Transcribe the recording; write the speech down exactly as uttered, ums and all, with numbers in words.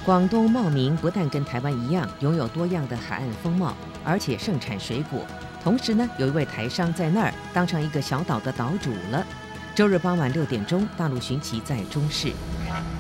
广东茂名不但跟台湾一样拥有多样的海岸风貌，而且盛产水果。同时呢，有一位台商在那儿当上一个小岛的岛主了。周日傍晚六点钟，大陆寻奇在中视。